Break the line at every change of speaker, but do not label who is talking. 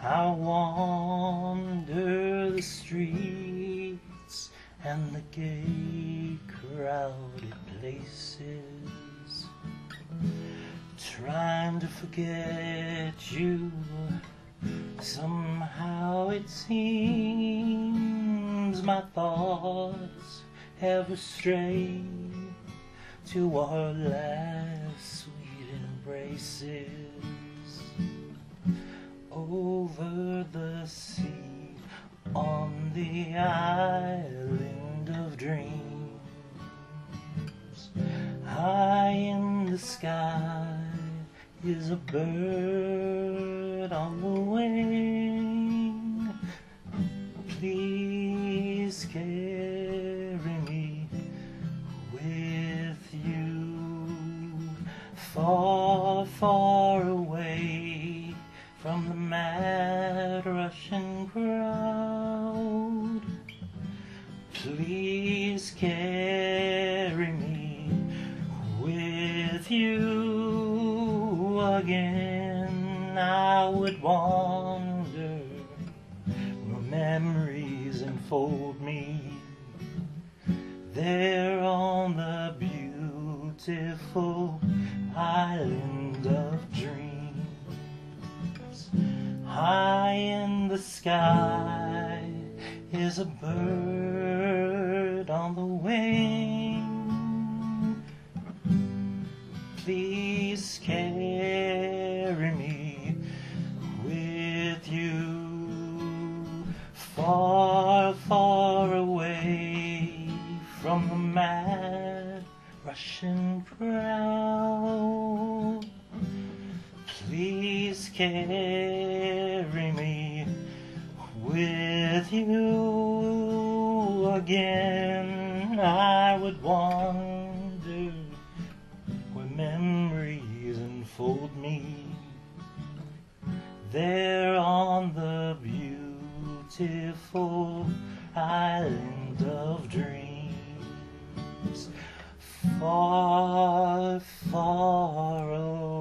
I wander the streets and the gay crowded places, trying to forget you. Somehow it seems my thoughts ever stray to our last sweet embraces. Over the sea, on the island of dreams, high in the sky is a bird on the wing. Please carry me with you, far, far away from the mad Russian crowd. Please carry me with you again. I would wander where memories enfold me, there on the beautiful island of dreams. High in the sky is a bird on the wing. Please carry me with you, far, far away from the mad Russian crowd. Please carry me with you again. I would wander where memories enfold me, there on the beautiful island of dreams, far, far away.